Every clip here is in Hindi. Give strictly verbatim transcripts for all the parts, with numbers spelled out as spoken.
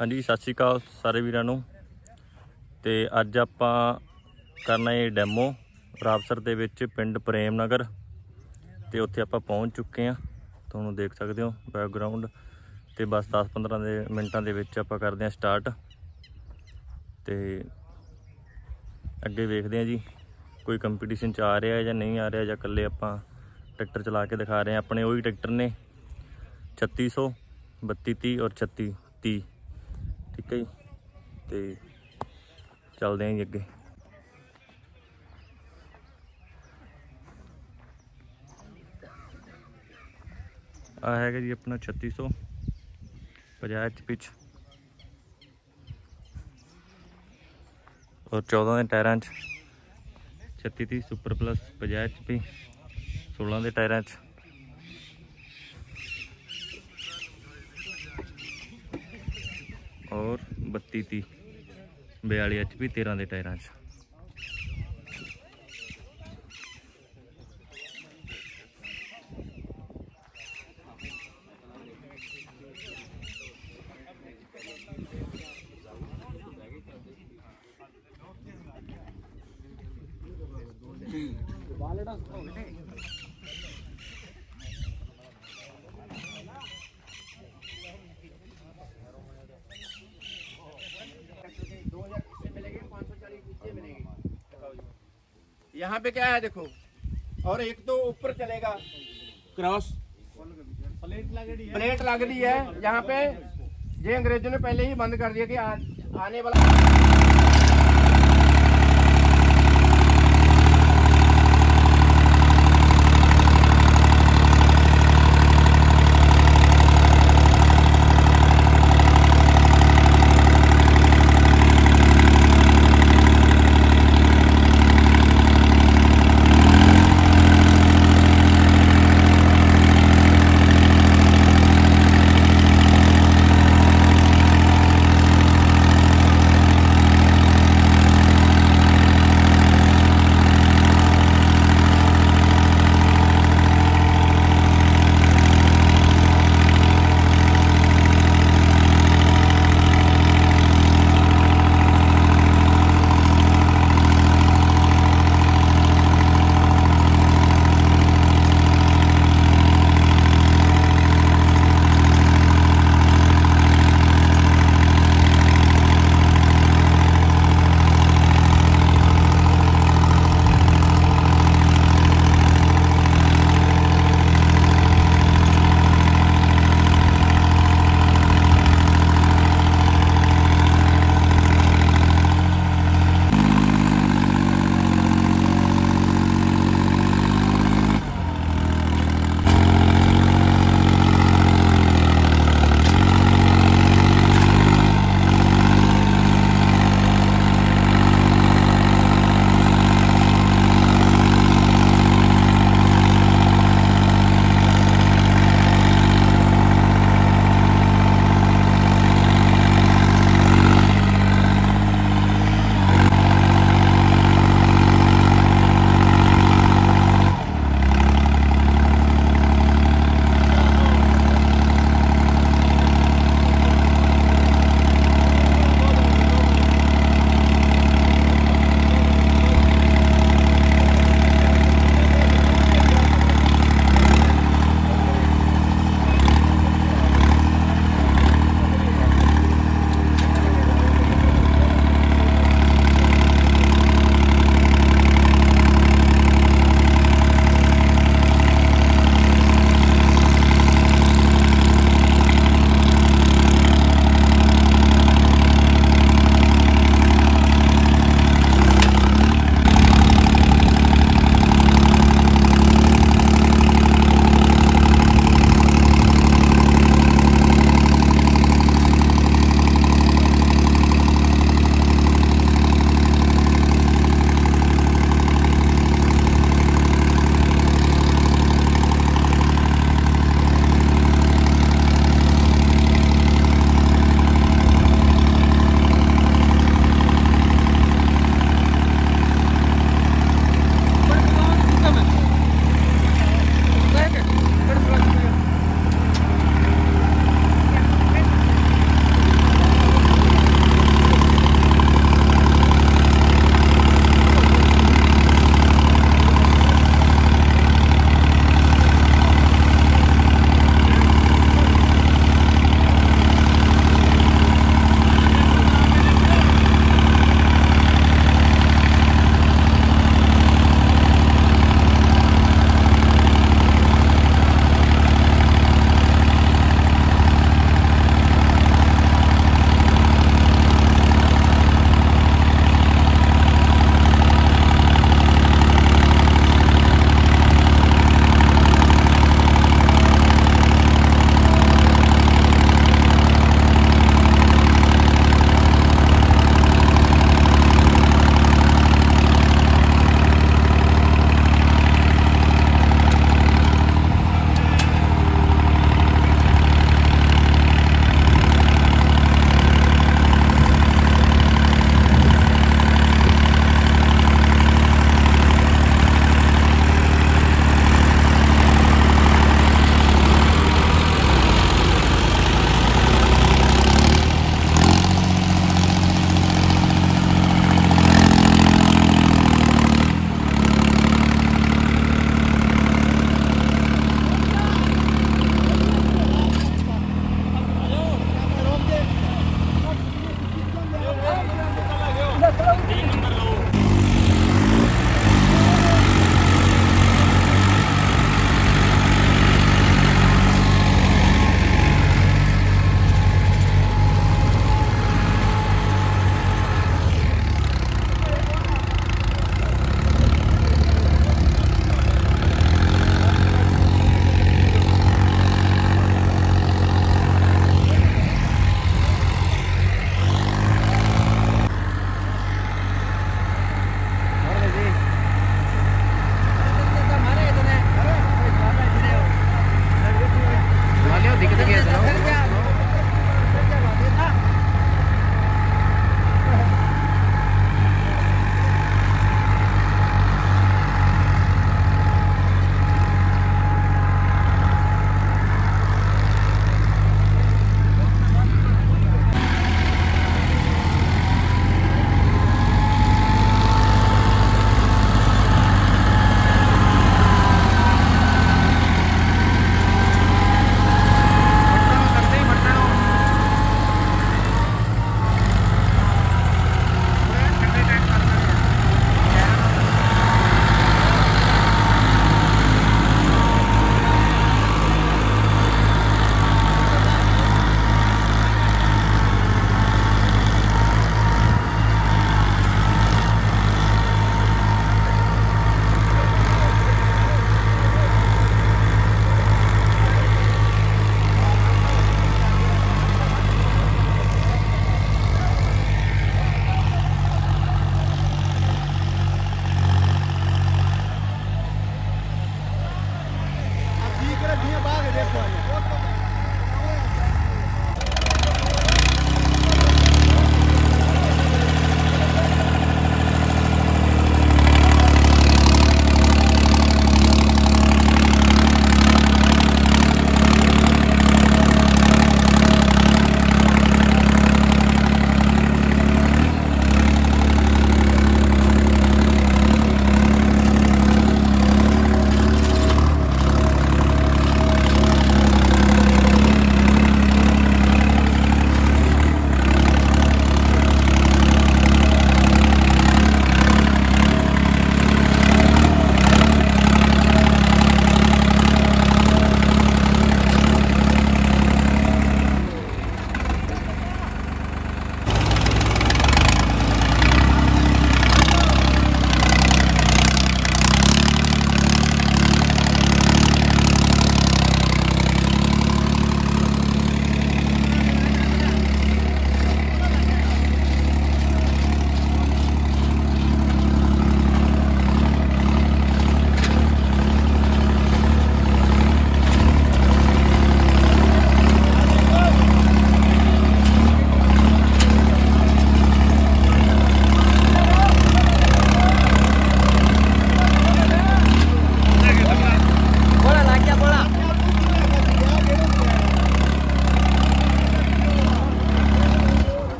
हाँ जी, सत श्री अकाल सारे वीरां नूं। ते अज आपां करना है डैमो रावसर दे विच पिंड प्रेम नगर। ते उत्थे आपां पहुँच चुके हैं, तुहानूं देख सकते हो बैकग्राउंड। ते बस दस पंद्रह दे मिनटां दे विच आपां करदे हां स्टार्ट। ते अगे वेखदे हां जी कोई कंपीटीशन च आ रहा है जां नहीं आ रहा, जां कल्ले आपां ट्रैक्टर चला के दिखा रहे हैं। अपने वही ट्रैक्टर ने छत्ती सौ बत्ती तीह और छत्ती तीह, ठीक है जी। तो चलते हैं जी अगे। आ है जी अपना छत्ती सौ पचास एच पी और चौदह के टायरों छत्ती तीह सुपर प्लस पचास एच पी, सोलह के टायरों और बत्ती तीह बयाली एच पी तेरह के टायरों। यहाँ पे क्या है देखो, और एक तो ऊपर चलेगा क्रॉस प्लेट लग रही है यहाँ पे। ये अंग्रेजों ने पहले ही बंद कर दिया कि आ, आने वाला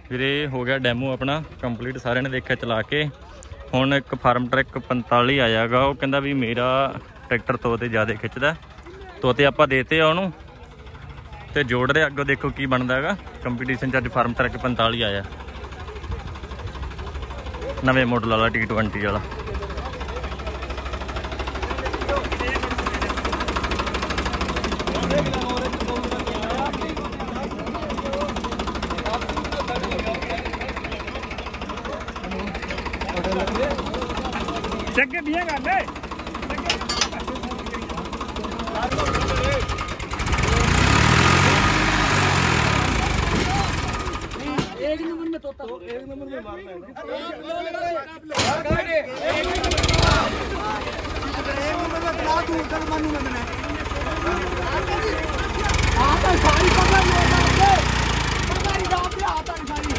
ਵੀਰੇ ਹੋ ਗਿਆ ਡੈਮੋ ਆਪਣਾ ਕੰਪਲੀਟ, ਸਾਰਿਆਂ ਨੇ ਦੇਖਿਆ ਚਲਾ ਕੇ। ਹੁਣ ਇੱਕ ਫਾਰਮ ਟਰੈਕ ਪੰਤਾਲੀ ਆਇਆਗਾ, ਉਹ ਕਹਿੰਦਾ ਵੀ ਮੇਰਾ ਟਰੈਕਟਰ ਤੋਤੇ ਜ਼ਿਆਦਾ ਖਿੱਚਦਾ। ਤੋਤੇ ਆਪਾਂ ਦੇਤੇ ਆ ਉਹਨੂੰ ਤੇ ਜੋੜ ਰਹੇ, ਅੱਗੋਂ ਦੇਖੋ ਕੀ ਬਣਦਾ ਹੈਗਾ। ਕੰਪੀਟੀਸ਼ਨ 'ਚ ਅੱਜ ਫਾਰਮ ਟਰੈਕ ਪੰਤਾਲੀ ਆਇਆ, ਨਵੇਂ ਮਾਡਲ ਵਾਲਾ ਟੀ ਟਵੰਟੀ ਵਾਲਾ। चक्के दिए गाले एक नंबर में तोता, एक नंबर में मारना है, एक नंबर में बड़ा दूर तक मानू मैंने आता सारी पकड़ ले जाते पकड़ जाते आता सारी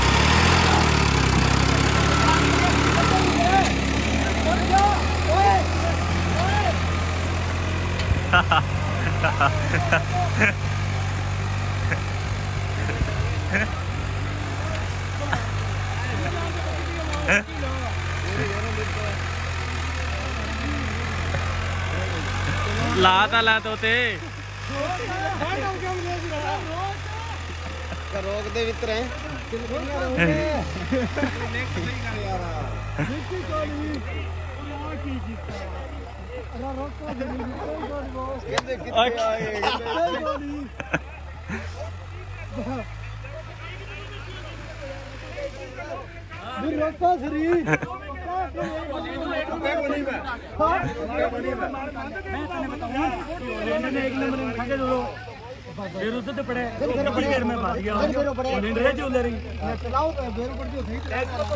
ला ता ला तोते रोक दे मित्र है एक नंबर में खा के दो फिर उधर तो पड़े बड़ी देर में मार गया निंद्रे चल रही चलाओ बेर पड़ जो ठीक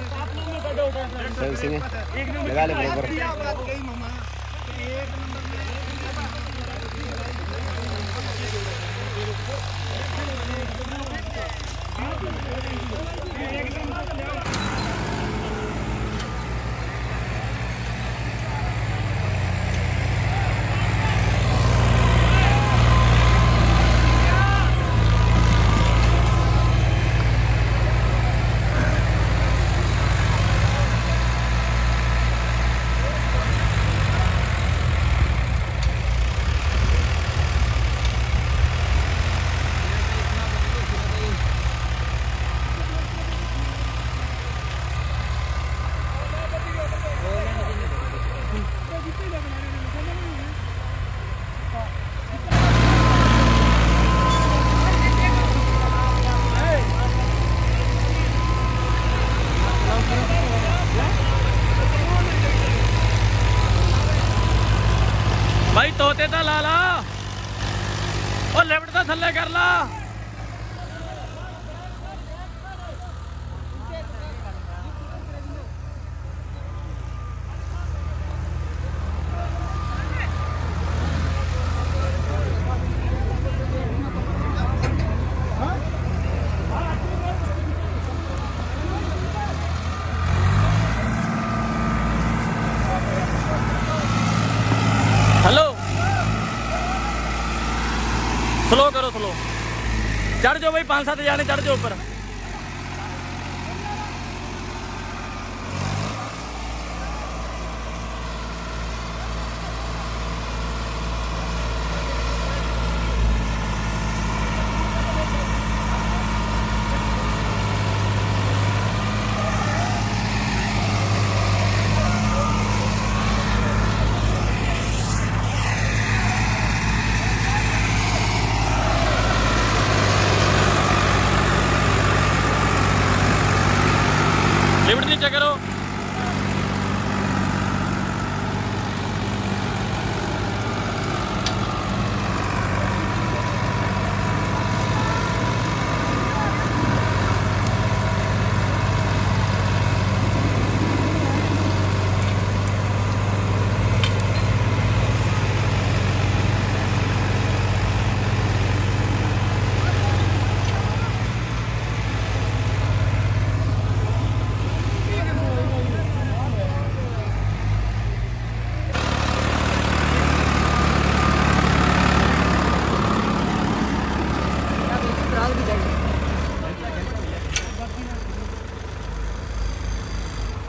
है लगा ले ब्रेकर भाई तोते तो ला ला और लिफ्ट तो थल्ले कर ला। हेलो स्लो करो स्लो, चढ़ जाओ भाई, पांच सात जाने चढ़ जाओ ऊपर। लिफ्ट नीचे करो।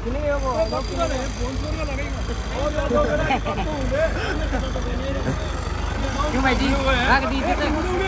क्यों भाई जी रख दी